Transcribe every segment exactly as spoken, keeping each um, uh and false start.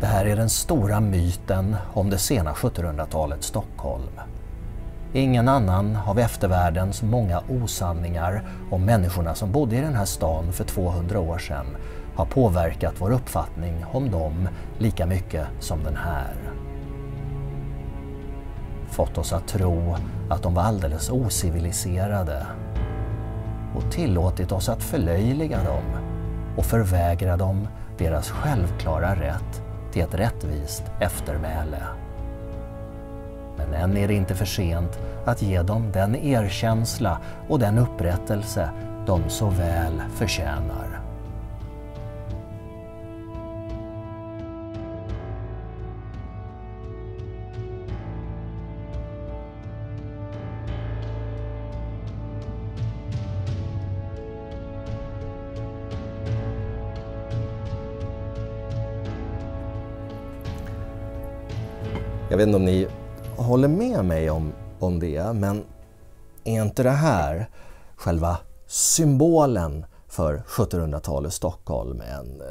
Det här är den stora myten om det sena sjuttonhundratalets Stockholm. Ingen annan av eftervärldens många osanningar om människorna som bodde i den här stan för tvåhundra år sedan har påverkat vår uppfattning om dem lika mycket som den här. Fått oss att tro att de var alldeles ociviliserade och tillåtit oss att förlöjliga dem och förvägra dem deras självklara rätt till ett rättvist eftermäle. Men än är det inte för sent att ge dem den erkänsla och den upprättelse de så väl förtjänar. Jag vet inte om ni håller med mig om, om det, men är inte det här själva symbolen för sjuttonhundratalets Stockholm? En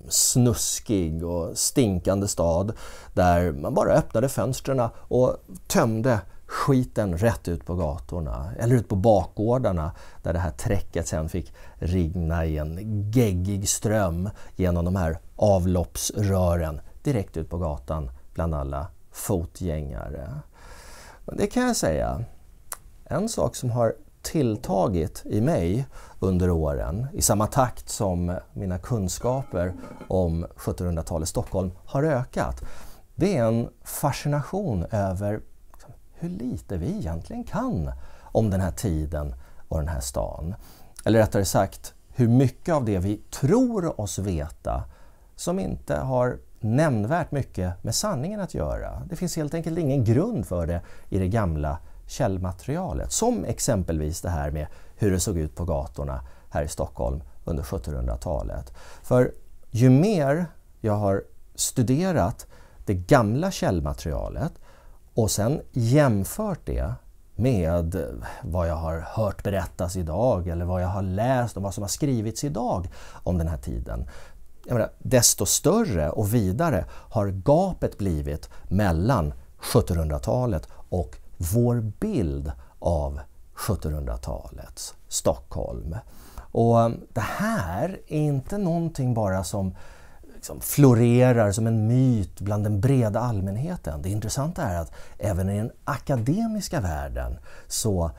snuskig och stinkande stad där man bara öppnade fönstren och tömde skiten rätt ut på gatorna eller ut på bakgårdarna där det här träcket sen fick rinna i en geggig ström genom de här avloppsrören direkt ut på gatan bland alla fotgängare. Men det kan jag säga, en sak som har tilltagit i mig under åren i samma takt som mina kunskaper om sjuttonhundratalets Stockholm har ökat, det är en fascination över hur lite vi egentligen kan om den här tiden och den här stan. Eller rättare sagt, hur mycket av det vi tror oss veta som inte har nämnvärt mycket med sanningen att göra. Det finns helt enkelt ingen grund för det i det gamla källmaterialet. Som exempelvis det här med hur det såg ut på gatorna här i Stockholm under sjuttonhundratalet. För ju mer jag har studerat det gamla källmaterialet och sen jämfört det med vad jag har hört berättas idag eller vad jag har läst och vad som har skrivits idag om den här tiden, jag menar, desto större och vidare har gapet blivit mellan sjuttonhundratalet och vår bild av sjuttonhundratalets Stockholm. Och det här är inte någonting bara som liksom florerar som en myt bland den breda allmänheten. Det intressanta är att även i den akademiska världen så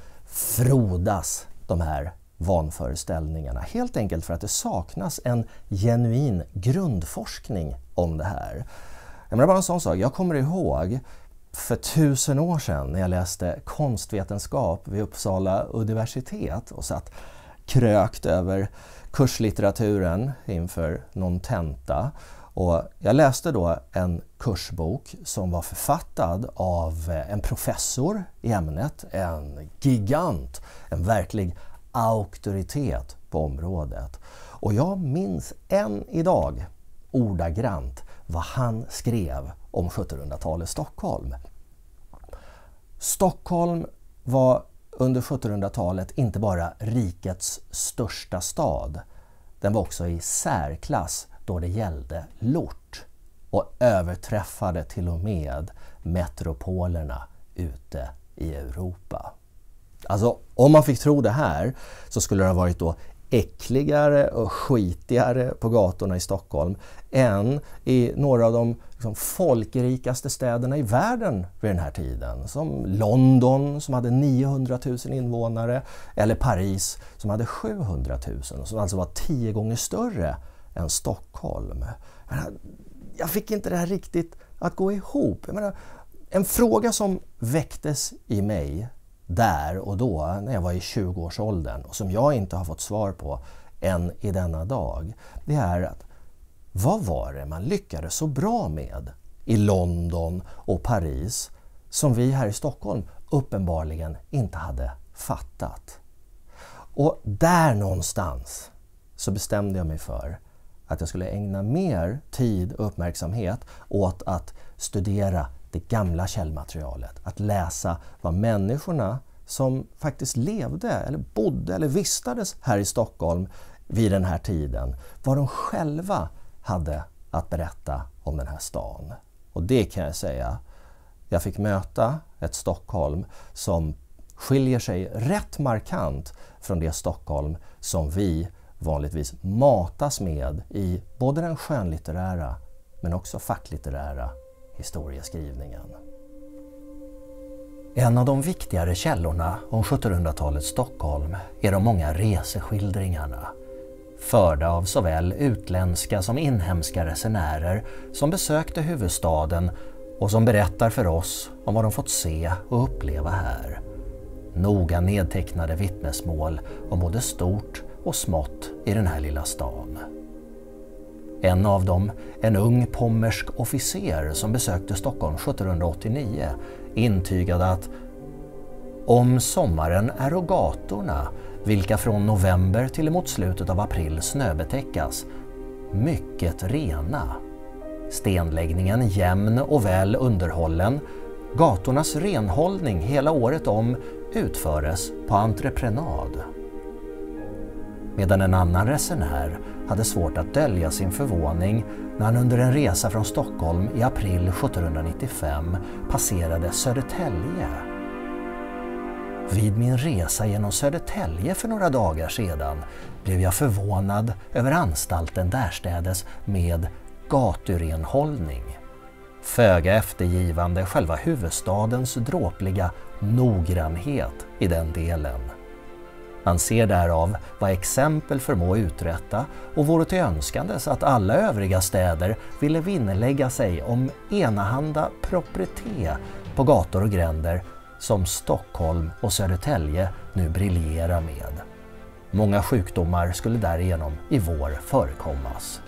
frodas de här vanföreställningarna. Helt enkelt för att det saknas en genuin grundforskning om det här. Jag menar bara en sån sak. Jag kommer ihåg för tusen år sedan när jag läste konstvetenskap vid Uppsala universitet och satt krökt över kurslitteraturen inför någon tenta. Och jag läste då en kursbok som var författad av en professor i ämnet, en gigant, en verklig auktoritet på området. Och jag minns än idag ordagrant vad han skrev om sjuttonhundratalets Stockholm. Stockholm var under sjuttonhundratalet inte bara rikets största stad. Den var också i särklass då det gällde lort och överträffade till och med metropolerna ute i Europa. Alltså, om man fick tro det här så skulle det ha varit då äckligare och skitigare på gatorna i Stockholm än i några av de liksom, folkrikaste städerna i världen vid den här tiden. Som London som hade niohundratusen invånare eller Paris som hade sjuhundratusen som alltså var tio gånger större än Stockholm. Jag fick inte det här riktigt att gå ihop. Jag menar, en fråga som väcktes i mig där och då när jag var i tjugoårsåldern och som jag inte har fått svar på än i denna dag, det är att vad var det man lyckades så bra med i London och Paris som vi här i Stockholm uppenbarligen inte hade fattat? Och där någonstans så bestämde jag mig för att jag skulle ägna mer tid och uppmärksamhet åt att studera det gamla källmaterialet. Att läsa vad människorna som faktiskt levde eller bodde eller vistades här i Stockholm vid den här tiden, vad de själva hade att berätta om den här stan. Och det kan jag säga, jag fick möta ett Stockholm som skiljer sig rätt markant från det Stockholm som vi vanligtvis matas med i både den skönlitterära men också facklitterära historieskrivningen. En av de viktigare källorna om sjuttonhundratalets Stockholm är de många reseskildringarna, förda av såväl utländska som inhemska resenärer som besökte huvudstaden och som berättar för oss om vad de fått se och uppleva här. Noga nedtecknade vittnesmål om både stort och smått i den här lilla stan. En av dem, en ung pommersk officer som besökte Stockholm sjuttonhundraåttionio, intygade att om sommaren är och gatorna, vilka från november till emot slutet av april snöbetäckas, mycket rena. Stenläggningen jämn och väl underhållen, gatornas renhållning hela året om utföres på entreprenad. Medan en annan resenär hade svårt att dölja sin förvåning när han under en resa från Stockholm i april sjuttonhundranittiofem passerade Södertälje. Vid min resa genom Södertälje för några dagar sedan blev jag förvånad över anstalten därstädes med gaturenhållning. Föga eftergivande själva huvudstadens dråpliga noggrannhet i den delen. Han ser därav vad exempel förmå uträtta och vore till önskandes att alla övriga städer ville vinnlägga sig om enahanda propritet på gator och gränder som Stockholm och Södertälje nu briljerar med. Många sjukdomar skulle därigenom i vår förekommas.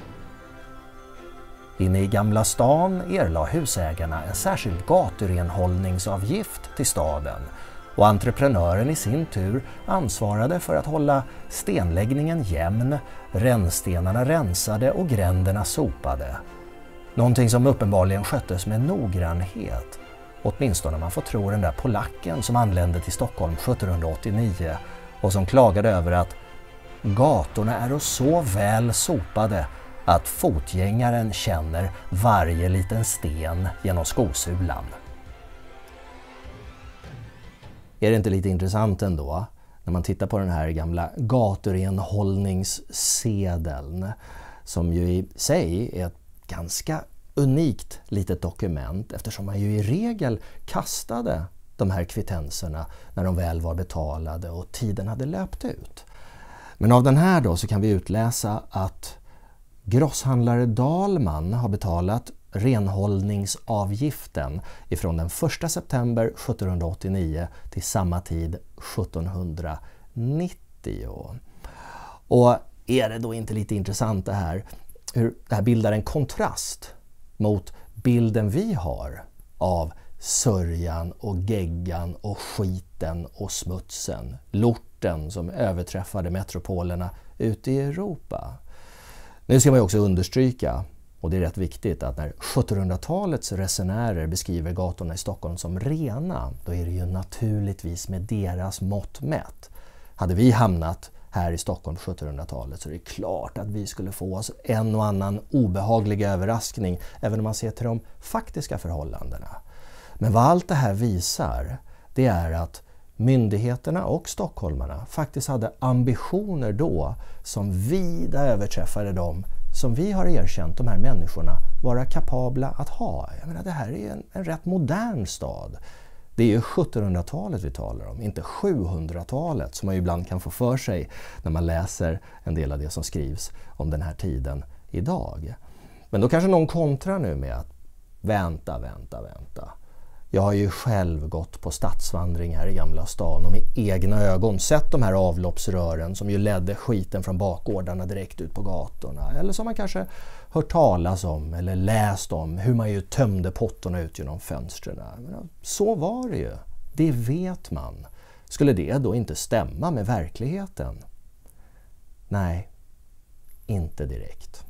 Inne i Gamla stan erlade husägarna en särskild gaturenhållningsavgift till staden och entreprenören i sin tur ansvarade för att hålla stenläggningen jämn, rännstenarna rensade och gränderna sopade. Någonting som uppenbarligen sköttes med noggrannhet, åtminstone man får tro den där polacken som anlände till Stockholm sjuttonhundraåttionio och som klagade över att gatorna är så väl sopade att fotgängaren känner varje liten sten genom skosulan. Är det inte lite intressant ändå när man tittar på den här gamla gaturenhållningssedeln som ju i sig är ett ganska unikt litet dokument eftersom man ju i regel kastade de här kvittenserna när de väl var betalade och tiden hade löpt ut. Men av den här då så kan vi utläsa att grosshandlare Dahlman har betalat renhållningsavgiften ifrån den första september sjuttonhundraåttionio till samma tid sjuttonhundranittio. Och är det då inte lite intressant det här hur det här bildar en kontrast mot bilden vi har av sörjan och geggan och skiten och smutsen, lorten som överträffade metropolerna ute i Europa. Nu ska man ju också understryka, och det är rätt viktigt, att när sjuttonhundratalets resenärer beskriver gatorna i Stockholm som rena, då är det ju naturligtvis med deras mått mätt. Hade vi hamnat här i Stockholm på sjuttonhundratalet så är det klart att vi skulle få oss en och annan obehaglig överraskning även om man ser till de faktiska förhållandena. Men vad allt det här visar, det är att myndigheterna och stockholmarna faktiskt hade ambitioner då som vida överträffade dem som vi har erkänt de här människorna vara kapabla att ha. Jag menar, det här är en, en rätt modern stad. Det är ju sjuttonhundratalet vi talar om, inte sjuhundratalet som man ibland kan få för sig när man läser en del av det som skrivs om den här tiden idag. Men då kanske någon kontrar nu med att vänta, vänta, vänta. Jag har ju själv gått på stadsvandring här i Gamla stan och med egna ögon sett de här avloppsrören som ju ledde skiten från bakgårdarna direkt ut på gatorna. Eller som man kanske hört talas om eller läst om hur man ju tömde pottorna ut genom fönstren. Men så var det ju. Det vet man. Skulle det då inte stämma med verkligheten? Nej, inte direkt.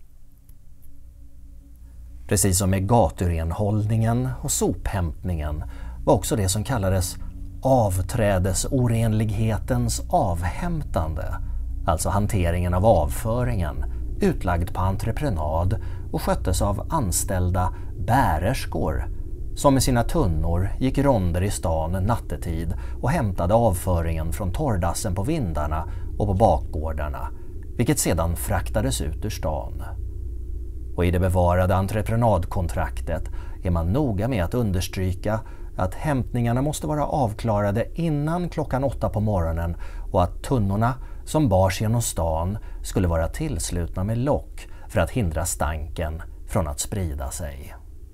Precis som med gaturenhållningen och sophämtningen var också det som kallades avträdesorenlighetens avhämtande, alltså hanteringen av avföringen, utlagd på entreprenad och sköttes av anställda bärerskor som med sina tunnor gick ronder i stan nattetid och hämtade avföringen från torrdassen på vindarna och på bakgårdarna, vilket sedan fraktades ut ur stan. Och i det bevarade entreprenadkontraktet är man noga med att understryka att hämtningarna måste vara avklarade innan klockan åtta på morgonen och att tunnorna som bars genom stan skulle vara tillslutna med lock för att hindra stanken från att sprida sig.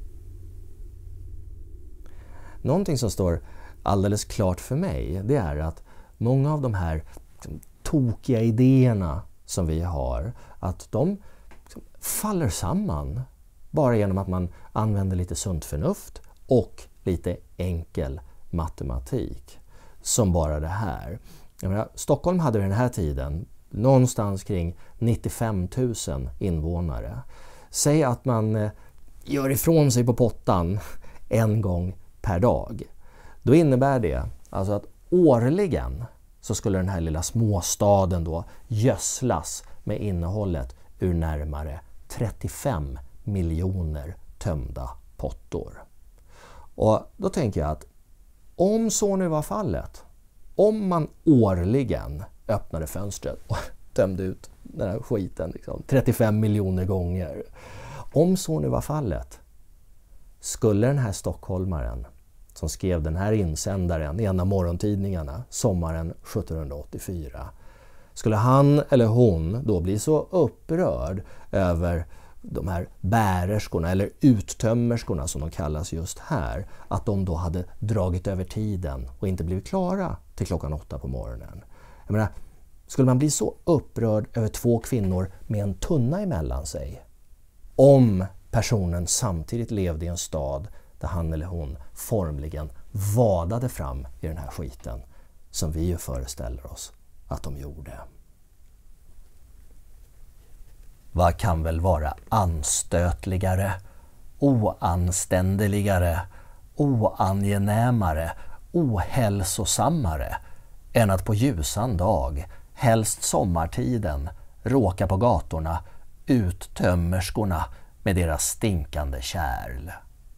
Någonting som står alldeles klart för mig, det är att många av de här tokiga idéerna som vi har, att de faller samman bara genom att man använder lite sunt förnuft och lite enkel matematik. Som bara det här. Jag menar, Stockholm hade vid den här tiden någonstans kring nittiofem tusen invånare. Säg att man eh, gör ifrån sig på pottan en gång per dag. Då innebär det alltså att årligen så skulle den här lilla småstaden då gödslas med innehållet ur närmare trettiofem miljoner tömda pottor. Och då tänker jag att om så nu var fallet, om man årligen öppnade fönstret och tömde ut den här skiten liksom, trettiofem miljoner gånger. Om så nu var fallet, skulle den här stockholmaren som skrev den här insändaren i en av morgontidningarna sommaren sjuttonhundraåttiofyra, skulle han eller hon då bli så upprörd över de här bärerskorna eller uttömmerskorna som de kallas just här, att de då hade dragit över tiden och inte blivit klara till klockan åtta på morgonen. Jag menar, skulle man bli så upprörd över två kvinnor med en tunna emellan sig om personen samtidigt levde i en stad där han eller hon formligen vadade fram i den här skiten som vi ju föreställer oss att de gjorde? Vad kan väl vara anstötligare, oanständigare, oangenämare, ohälsosammare än att på ljusan dag, helst sommartiden, råka på gatorna uttömmerskorna med deras stinkande kärl.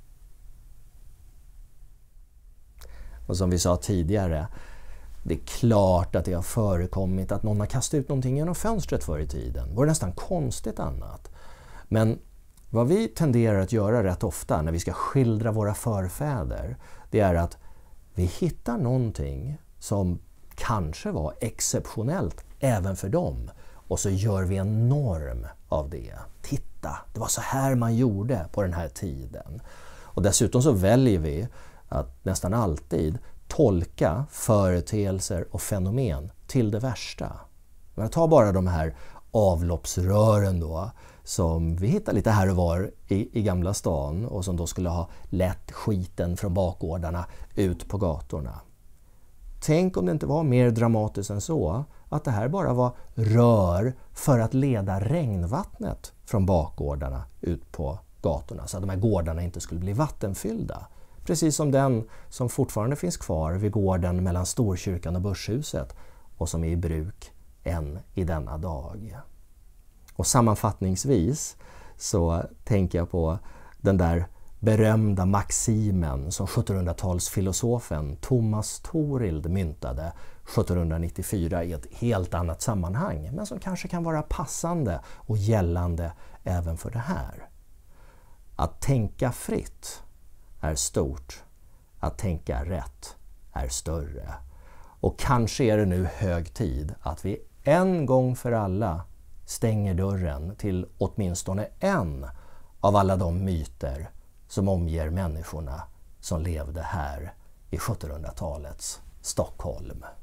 Och som vi sa tidigare, det är klart att det har förekommit att någon har kastat ut någonting genom fönstret förr i tiden. Det var nästan konstigt annat. Men vad vi tenderar att göra rätt ofta när vi ska skildra våra förfäder, det är att vi hittar någonting som kanske var exceptionellt även för dem. Och så gör vi en norm av det. Titta, det var så här man gjorde på den här tiden. Och dessutom så väljer vi att nästan alltid tolka företeelser och fenomen till det värsta. Jag tar bara de här avloppsrören då, som vi hittar lite här och var i, i Gamla stan och som då skulle ha lett skiten från bakgårdarna ut på gatorna. Tänk om det inte var mer dramatiskt än så, att det här bara var rör för att leda regnvattnet från bakgårdarna ut på gatorna, så att de här gårdarna inte skulle bli vattenfyllda. Precis som den som fortfarande finns kvar vid gården mellan Storkyrkan och Börshuset och som är i bruk än i denna dag. Och sammanfattningsvis så tänker jag på den där berömda maximen som sjuttonhundratalsfilosofen Thomas Thorild myntade sjuttonhundranittiofyra i ett helt annat sammanhang, men som kanske kan vara passande och gällande även för det här. Att tänka fritt är stort, att tänka rätt är större. Och kanske är det nu hög tid att vi en gång för alla stänger dörren till åtminstone en av alla de myter som omger människorna som levde här i sjuttonhundratalets Stockholm.